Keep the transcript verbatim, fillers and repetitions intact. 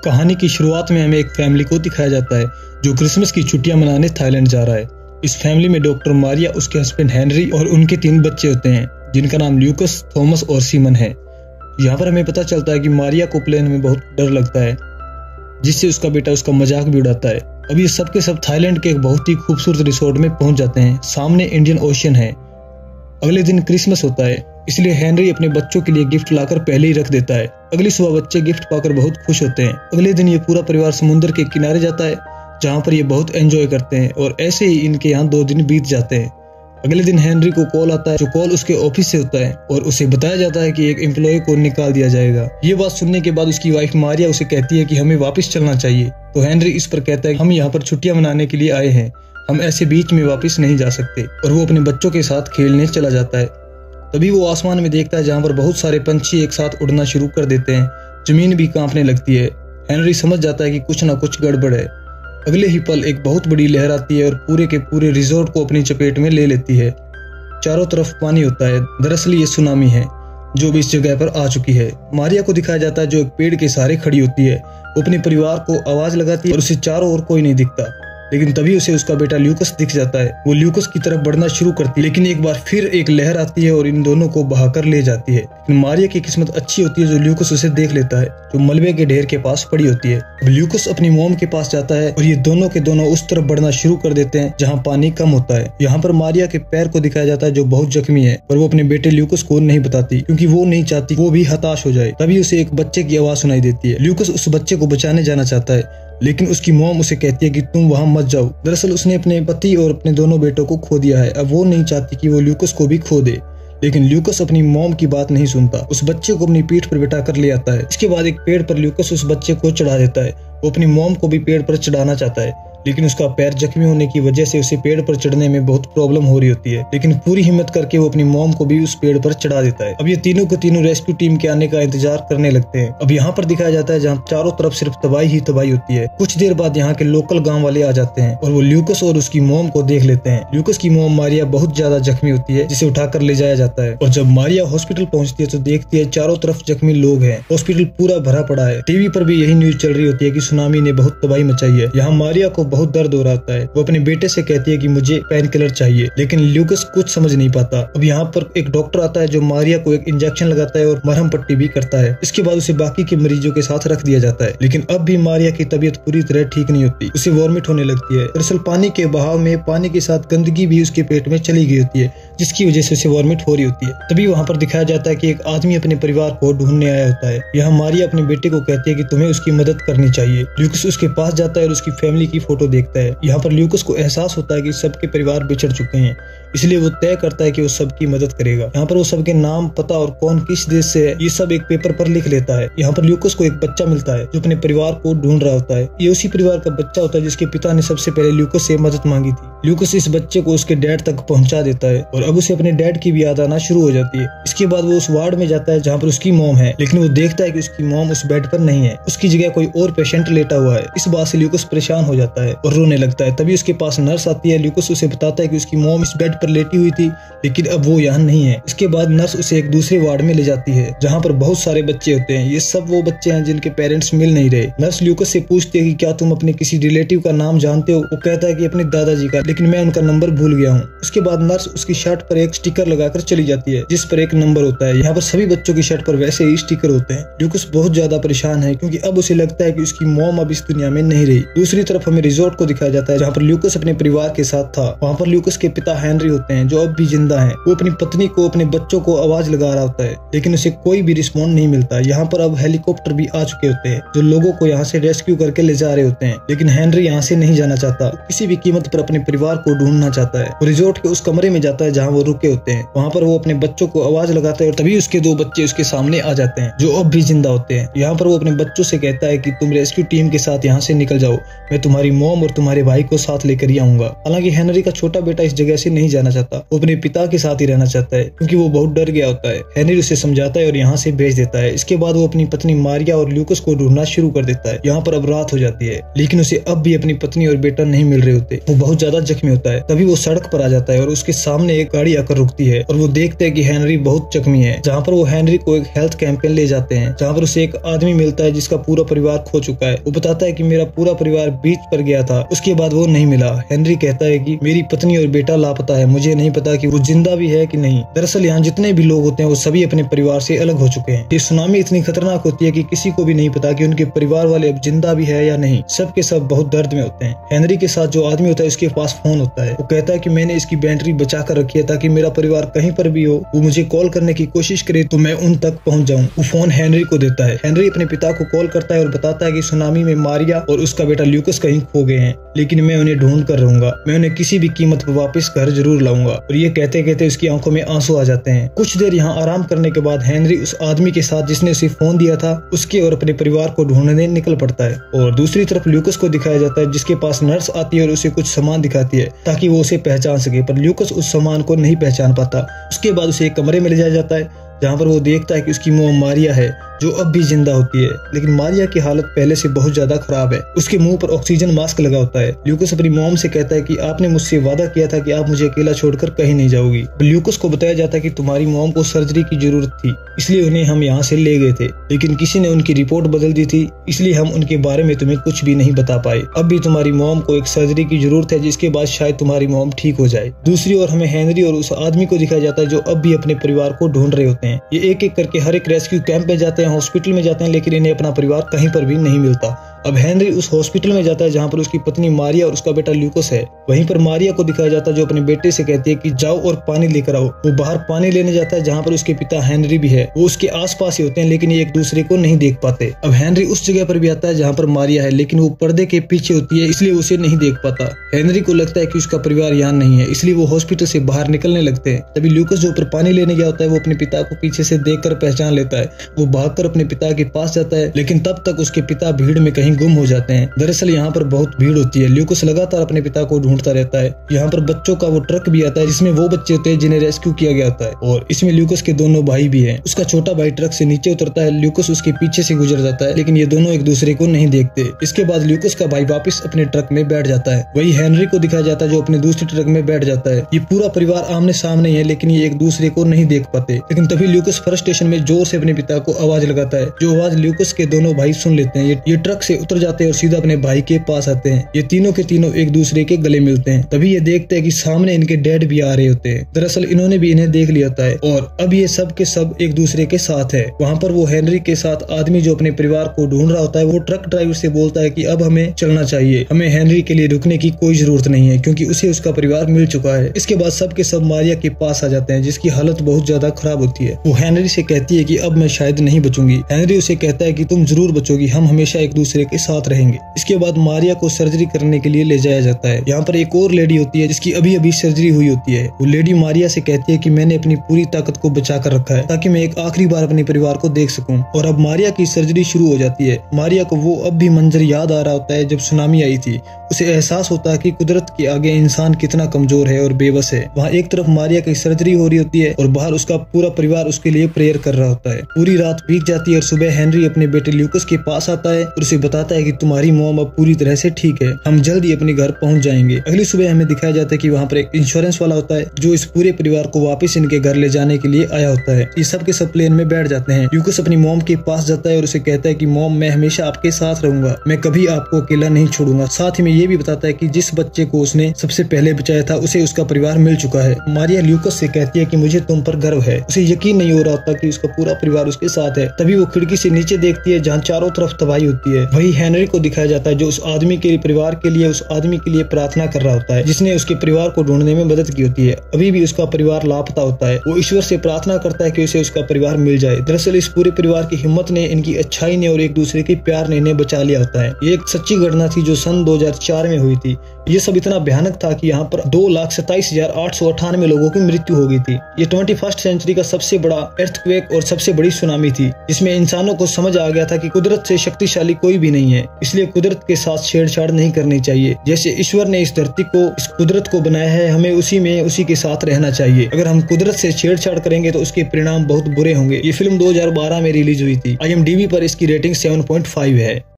कहानी की शुरुआत में हमें एक फैमिली को दिखाया जाता है जो क्रिसमस की छुट्टियां मनाने थाईलैंड जा रहा है। इस फैमिली में डॉक्टर मारिया, उसके हस्बैंड हेनरी और उनके तीन बच्चे होते हैं जिनका नाम ल्यूकस, थॉमस और सीमन है। यहाँ पर हमें पता चलता है कि मारिया को प्लेन में बहुत डर लगता है, जिससे उसका बेटा उसका मजाक भी उड़ाता है। अब ये सब के सब थाईलैंड के एक बहुत ही खूबसूरत रिसोर्ट में पहुंच जाते हैं। सामने इंडियन ओशियन है। अगले दिन क्रिसमस होता है, इसलिए हेनरी अपने बच्चों के लिए गिफ्ट लाकर पहले ही रख देता है। अगली सुबह बच्चे गिफ्ट पाकर बहुत खुश होते हैं। अगले दिन ये पूरा परिवार समुद्र के किनारे जाता है, जहाँ पर ये बहुत एंजॉय करते हैं और ऐसे ही इनके यहाँ दो दिन बीत जाते हैं। अगले दिन हेनरी को कॉल आता है, जो कॉल उसके ऑफिस से होता है और उसे बताया जाता है कि एक एम्प्लॉय को निकाल दिया जाएगा। ये बात सुनने के बाद उसकी वाइफ मारिया उसे कहती है कि हमें वापस चलना चाहिए। तो हेनरी इस पर कहता है हम यहाँ पर छुट्टियां मनाने के लिए आए हैं, हम ऐसे बीच में वापस नहीं जा सकते, और वो अपने बच्चों के साथ खेलने चला जाता है। तभी वो आसमान में देखता है जहाँ पर बहुत सारे पंछी एक साथ उड़ना शुरू कर देते हैं। जमीन भी कांपने लगती है। हेनरी समझ जाता है कि कुछ ना कुछ गड़बड़ है। अगले ही पल एक बहुत बड़ी लहर आती है और पूरे के पूरे रिजॉर्ट को अपनी चपेट में ले लेती है। चारों तरफ पानी होता है। दरअसल ये सुनामी है जो भी इस जगह पर आ चुकी है। मारिया को दिखाया जाता है जो एक पेड़ के सहारे खड़ी होती है। वो अपने परिवार को आवाज लगाती है और उसे चारों ओर कोई नहीं दिखता। लेकिन तभी उसे उसका बेटा ल्यूकस दिख जाता है। वो ल्यूकस की तरफ बढ़ना शुरू करती है, लेकिन एक बार फिर एक लहर आती है और इन दोनों को बहाकर ले जाती है। लेकिन मारिया की किस्मत अच्छी होती है जो ल्यूकस उसे देख लेता है, जो मलबे के ढेर के पास पड़ी होती है। अब ल्यूकस अपनी मोम के पास जाता है और ये दोनों के दोनों उस तरफ बढ़ना शुरू कर देते हैं जहाँ पानी कम होता है। यहाँ पर मारिया के पैर को दिखाया जाता है जो बहुत जख्मी है, और वो अपने बेटे ल्यूकस को नहीं बताती क्योंकि वो नहीं चाहती वो भी हताश हो जाए। तभी उसे एक बच्चे की आवाज सुनाई देती है। ल्यूकस उस बच्चे को बचाने जाना चाहता है, लेकिन उसकी मॉम उसे कहती है कि तुम वहां मत जाओ। दरअसल उसने अपने पति और अपने दोनों बेटों को खो दिया है। अब वो नहीं चाहती कि वो ल्यूकस को भी खो दे, लेकिन ल्यूकस अपनी मॉम की बात नहीं सुनता। उस बच्चे को अपनी पीठ पर बिठा कर ले आता है। इसके बाद एक पेड़ पर ल्यूकस उस बच्चे को चढ़ा देता है। वो अपनी मॉम को भी पेड़ पर चढ़ाना चाहता है, लेकिन उसका पैर जख्मी होने की वजह से उसे पेड़ पर चढ़ने में बहुत प्रॉब्लम हो रही होती है। लेकिन पूरी हिम्मत करके वो अपनी मॉम को भी उस पेड़ पर चढ़ा देता है। अब ये तीनों के तीनों रेस्क्यू टीम के आने का इंतजार करने लगते हैं। अब यहाँ पर दिखाया जाता है जहाँ चारों तरफ सिर्फ तबाही ही तबाही होती है। कुछ देर बाद यहाँ के लोकल गाँव वाले आ जाते हैं और वो ल्यूकस और उसकी मॉम को देख लेते हैं। ल्यूकस की मॉम मारिया बहुत ज्यादा जख्मी होती है, जिसे उठाकर ले जाया जाता है। और जब मारिया हॉस्पिटल पहुंचती है तो देखती है चारों तरफ जख्मी लोग हैं। हॉस्पिटल पूरा भरा पड़ा है। टीवी पर भी यही न्यूज चल रही होती है कि सुनामी ने बहुत तबाही मचाई है। यहाँ मारिया को बहुत दर्द हो रहा होता है। वो अपने बेटे से कहती है कि मुझे पेन किलर चाहिए, लेकिन ल्यूकस कुछ समझ नहीं पाता। अब यहाँ पर एक डॉक्टर आता है जो मारिया को एक इंजेक्शन लगाता है और मरहम पट्टी भी करता है। इसके बाद उसे बाकी के मरीजों के साथ रख दिया जाता है। लेकिन अब भी मारिया की तबीयत पूरी तरह ठीक नहीं होती। उसे वॉमिट होने लगती है। दरअसल पानी के बहाव में पानी के साथ गंदगी भी उसके पेट में चली गई होती है, जिसकी वजह से उसे वॉमिट हो रही होती है। तभी वहाँ पर दिखाया जाता है कि एक आदमी अपने परिवार को ढूंढने आया होता है। यहाँ मारिया अपने बेटे को कहती है कि तुम्हें उसकी मदद करनी चाहिए। ल्यूकस उसके पास जाता है और उसकी फैमिली की फोटो देखता है। यहाँ पर ल्यूकस को एहसास होता है कि सबके परिवार बिछड़ चुके हैं, इसलिए वो तय करता है कि वो सबकी मदद करेगा। यहाँ पर वो सबके नाम, पता और कौन किस देश से है ये सब एक पेपर पर लिख लेता है। यहाँ पर ल्यूकस को एक बच्चा मिलता है जो अपने परिवार को ढूंढ रहा होता है। ये उसी परिवार का बच्चा होता है जिसके पिता ने सबसे पहले ल्यूकस से मदद मांगी थी। ल्यूकस इस बच्चे को उसके डैड तक पहुंचा देता है और अब उसे अपने डैड की भी याद आना शुरू हो जाती है। इसके बाद वो उस वार्ड में जाता है जहाँ पर उसकी मॉम है, लेकिन वो देखता है कि उसकी मॉम उस बेड पर नहीं है। उसकी जगह कोई और पेशेंट लेटा हुआ है। इस बात से ल्यूकस परेशान हो जाता है और रोने लगता है। तभी उसके पास नर्स आती है। ल्यूकस उसे बताता है कि उसकी मॉम इस बेड पर लेटी हुई थी, लेकिन अब वो यहाँ नहीं है। इसके बाद नर्स उसे एक दूसरे वार्ड में ले जाती है जहाँ पर बहुत सारे बच्चे होते हैं। ये सब वो बच्चे हैं जिनके पेरेंट्स मिल नहीं रहे। नर्स ल्यूकस से पूछती है कि क्या तुम अपने किसी रिलेटिव का नाम जानते हो। वो कहता है कि अपने दादाजी का, लेकिन मैं उनका नंबर भूल गया हूँ। उसके बाद नर्स उसकी शर्ट पर एक स्टिकर लगाकर चली जाती है जिस पर एक नंबर होता है। यहाँ पर सभी बच्चों की शर्ट पर वैसे ही स्टिकर होते हैं। ल्यूकस बहुत ज्यादा परेशान है क्योंकि अब उसे लगता है कि उसकी मॉम अब इस दुनिया में नहीं रही। दूसरी तरफ हमें रिजॉर्ट को दिखाया जाता है जहाँ पर ल्यूकस अपने परिवार के साथ था। वहाँ पर ल्यूकस के पिता हेनरी होते हैं जो अब भी जिंदा हैं। वो अपनी पत्नी को, अपने बच्चों को आवाज लगा रहा होता है, लेकिन उसे कोई भी रिस्पॉन्ड नहीं मिलता। यहाँ पर अब हेलीकॉप्टर भी आ चुके होते हैं जो लोगों को यहाँ से रेस्क्यू करके ले जा रहे होते हैं, लेकिन हेनरी यहाँ से नहीं जाना चाहता। किसी भी कीमत पर अपने परिवार को ढूंढना चाहता है। वो रिजॉर्ट के उस कमरे में जाता है जहाँ वो रुके होते हैं। वहाँ पर वो अपने बच्चों को आवाज लगाता है और तभी उसके दो बच्चे उसके सामने आ जाते हैं जो अब भी जिंदा होते हैं। यहाँ पर वो अपने बच्चों से कहता है कि तुम रेस्क्यू टीम के साथ यहाँ से निकल जाओ, मैं तुम्हारी मॉम और तुम्हारे भाई को साथ लेकर ही आऊंगा। हालांकि हेनरी का छोटा बेटा इस जगह से नहीं जाना चाहता, वो अपने पिता के साथ ही रहना चाहता है क्योंकि वो बहुत डर गया होता है। हेनरी उसे समझाता है और यहाँ से भेज देता है। इसके बाद वो अपनी पत्नी मारिया और ल्यूकस को ढूंढना शुरू कर देता है। यहाँ पर अब रात हो जाती है, लेकिन उसे अब भी अपनी पत्नी और बेटा नहीं मिल रहे होते। वो बहुत ज्यादा जख्मी होता है। तभी वो सड़क पर आ जाता है और उसके सामने एक गाड़ी आकर रुकती है और वो देखते हैं कि हेनरी बहुत जख्मी है। जहाँ पर वो हेनरी को एक हेल्थ कैंप पे ले जाते हैं, जहाँ पर उसे एक आदमी मिलता है जिसका पूरा परिवार खो चुका है। वो बताता है कि मेरा पूरा परिवार बीच पर गया था, उसके बाद वो नहीं मिला। हेनरी कहता है कि मेरी पत्नी और बेटा लापता है, मुझे नहीं पता कि वो जिंदा भी है कि नहीं। दरअसल यहाँ जितने भी लोग होते हैं वो सभी अपने परिवार से अलग हो चुके हैं। ये सुनामी इतनी खतरनाक होती है कि किसी को भी नहीं पता कि उनके परिवार वाले अब जिंदा भी है या नहीं। सब के सब बहुत दर्द में होते हैं। हेनरी के साथ जो आदमी होता है उसके पास फोन होता है। वो कहता है कि मैंने इसकी बैटरी बचा कर रखी है ताकि मेरा परिवार कहीं पर भी हो, वो मुझे कॉल करने की कोशिश करे तो मैं उन तक पहुंच जाऊं। वो फोन हेनरी को देता है। हेनरी अपने पिता को कॉल करता है और बताता है कि सुनामी में मारिया और उसका बेटा ल्यूकस कहीं खो गए हैं, लेकिन मैं उन्हें ढूंढ कर रहूंगा। मैं उन्हें किसी भी कीमत पर वापस घर जरूर लाऊंगा। और ये कहते कहते उसकी आंखों में आंसू आ जाते हैं। कुछ देर यहाँ आराम करने के बाद हेनरी उस आदमी के साथ जिसने उसे फोन दिया था उसके और अपने परिवार को ढूंढने निकल पड़ता है। और दूसरी तरफ ल्यूकस को दिखाया जाता है जिसके पास नर्स आती है और उसे कुछ सामान दिखाती है ताकि वो उसे पहचान सके, पर ल्यूकस उस सामान को नहीं पहचान पाता। उसके बाद उसे एक कमरे में ले जाया जाता है जहाँ पर वो देखता है कि उसकी मोम मारिया है जो अब भी जिंदा होती है, लेकिन मारिया की हालत पहले से बहुत ज्यादा खराब है। उसके मुंह पर ऑक्सीजन मास्क लगा होता है। ल्यूकस अपनी मॉम से कहता है कि आपने मुझसे वादा किया था कि आप मुझे अकेला छोड़कर कहीं नहीं जाओगी। ल्यूकस को बताया जाता है कि तुम्हारी मॉम को सर्जरी की जरूरत थी, इसलिए उन्हें हम यहाँ से ले गए थे, लेकिन किसी ने उनकी रिपोर्ट बदल दी थी, इसलिए हम उनके बारे में तुम्हें कुछ भी नहीं बता पाए। अब भी तुम्हारी मॉम को एक सर्जरी की जरूरत है जिसके बाद शायद तुम्हारी मॉम ठीक हो जाए। दूसरी ओर हमें हेनरी और उस आदमी को दिखाया जाता है जो अब भी अपने परिवार को ढूंढ रहे होते हैं। ये एक एक करके हर एक रेस्क्यू कैंप में जाते हैं, हॉस्पिटल में जाते हैं, लेकिन इन्हें अपना परिवार कहीं पर भी नहीं मिलता। अब हेनरी उस हॉस्पिटल में जाता है जहाँ पर उसकी पत्नी मारिया और उसका बेटा ल्यूकस है। वहीं पर मारिया को दिखाया जाता है जो अपने बेटे से कहती है कि जाओ और पानी लेकर आओ। वो बाहर पानी लेने जाता है जहाँ पर उसके पिता हेनरी भी है। वो उसके आसपास ही होते हैं लेकिन ये एक दूसरे को नहीं देख पाते। अब हेनरी उस जगह पर भी आता है जहाँ पर मारिया है, लेकिन वो पर्दे के पीछे होती है इसलिए उसे नहीं देख पाता। हेनरी को लगता है कि उसका परिवार यहाँ नहीं है, इसलिए वो हॉस्पिटल से बाहर निकलने लगते हैं। तभी ल्यूकस जो ऊपर पानी लेने गया होता है वो अपने पिता को पीछे से देख कर पहचान लेता है। वो भागकर अपने पिता के पास जाता है, लेकिन तब तक उसके पिता भीड़ में कहीं गुम हो जाते हैं। दरअसल यहाँ पर बहुत भीड़ होती है। ल्यूकस लगातार अपने पिता को ढूंढता रहता है। यहाँ पर बच्चों का वो ट्रक भी आता है जिसमें वो बच्चे होते हैं जिन्हें रेस्क्यू किया गया होता है, और इसमें ल्यूकस के दोनों भाई भी हैं। उसका छोटा भाई ट्रक से नीचे उतरता है, ल्यूकस उसके पीछे से गुजर जाता है, लेकिन ये दोनों एक दूसरे को नहीं देखते। इसके बाद ल्यूकस का भाई वापस अपने ट्रक में बैठ जाता है। वही हेनरी को दिखाया जाता है जो अपने दूसरे ट्रक में बैठ जाता है। ये पूरा परिवार आमने सामने है, लेकिन ये एक दूसरे को नहीं देख पाते। लेकिन तभी ल्यूकस फर्स्ट स्टेशन में जोर से अपने पिता को आवाज लगाता है, जो आवाज ल्यूकस के दोनों भाई सुन लेते हैं। ये, ये ट्रक से उतर जाते हैं और सीधा अपने भाई के पास आते हैं। ये तीनों के तीनों एक दूसरे के गले मिलते हैं। तभी ये देखते हैं कि सामने इनके डैड भी आ रहे होते हैं। दरअसल इन्होंने भी इन्हें देख लिया होता है और अब ये सब के सब एक दूसरे के साथ है। वहाँ पर वो हेनरी के साथ आदमी जो अपने परिवार को ढूंढ रहा होता है वो ट्रक ड्राइवर से बोलता है कि अब हमें चलना चाहिए, हमें हेनरी के लिए रुकने की कोई जरूरत नहीं है क्योंकि उसे उसका परिवार मिल चुका है। इसके बाद सब के सब मारिया के पास आ जाते हैं जिसकी हालत बहुत ज्यादा खराब होती है। वो हेनरी से कहती है कि अब मैं शायद नहीं बचूंगी। हेनरी उसे कहता है कि तुम जरूर बचोगी, हम हमेशा एक दूसरे के साथ रहेंगे। इसके बाद मारिया को सर्जरी करने के लिए ले जाया जाता है। यहाँ पर एक और लेडी होती है जिसकी अभी अभी सर्जरी हुई होती है। वो लेडी मारिया से कहती है कि मैंने अपनी पूरी ताकत को बचा कर रखा है ताकि मैं एक आखिरी बार अपने परिवार को देख सकूं। और अब मारिया की सर्जरी शुरू हो जाती है। मारिया को वो अब भी मंजर याद आ रहा होता है जब सुनामी आई थी। उसे एहसास होता है कि कुदरत के आगे इंसान कितना कमजोर है और बेबस है। वहाँ एक तरफ मारिया की सर्जरी हो रही होती है और बाहर उसका पूरा परिवार उसके लिए प्रेयर कर रहा होता है। पूरी रात बीत जाती है और सुबह हेनरी अपने बेटे ल्यूकस के पास आता है और उसे बताता है कि तुम्हारी मॉम अब पूरी तरह से ठीक है, हम जल्द ही अपने घर पहुंच जाएंगे। अगली सुबह हमें दिखाया जाता है कि वहाँ पर एक इंश्योरेंस वाला होता है जो इस पूरे परिवार को वापस इनके घर ले जाने के लिए आया होता है। ये सब के सब प्लेन में बैठ जाते हैं। ल्यूकस अपनी मॉम के पास जाता है और उसे कहता है कि मॉम, मैं हमेशा आपके साथ रहूंगा, मैं कभी आपको अकेला नहीं छोड़ूंगा। साथ ही में ये भी बताता है कि जिस बच्चे को उसने सबसे पहले बचाया था उसे उसका परिवार मिल चुका है। मारिया ल्यूकस से कहती है कि मुझे तुम पर गर्व है। उसे यकीन नहीं हो रहा होता कि उसका पूरा परिवार उसके साथ है। तभी वो खिड़की से नीचे देखती है जहाँ चारों तरफ तबाही होती है। वही हेनरी को दिखाया जाता है जो उस आदमी के परिवार के लिए उस आदमी के लिए प्रार्थना कर रहा होता है जिसने उसके परिवार को ढूंढने में मदद की होती है। अभी भी उसका परिवार लापता होता है। वो ईश्वर से प्रार्थना करता है कि उसे उसका परिवार मिल जाए। दरअसल इस पूरे परिवार की हिम्मत ने, इनकी अच्छाई ने और एक दूसरे के प्यार ने इन्हें बचा लिया होता है। ये एक सच्ची घटना थी जो सन दो हज़ार चार में हुई थी। ये सब इतना भयानक था कि यहाँ पर दो लाख सत्ताईस हजार आठ सौ अठानवे लोगों की मृत्यु हो गई थी। ये ट्वेंटी फर्स्ट सेंचुरी का सबसे बड़ा अर्थक्वेक और सबसे बड़ी सुनामी थी जिसमें इंसानों को समझ आ गया था कि कुदरत से शक्तिशाली कोई भी नहीं है, इसलिए कुदरत के साथ छेड़छाड़ नहीं करनी चाहिए। जैसे ईश्वर ने इस धरती को, इस कुदरत को बनाया है, हमें उसी में उसी के साथ रहना चाहिए। अगर हम कुदरत से छेड़छाड़ करेंगे तो उसके परिणाम बहुत बुरे होंगे। ये फिल्म दो हज़ार बारह में रिलीज हुई थी। आई एम डी बी पर इसकी रेटिंग सेवन पॉइंट फाइव है।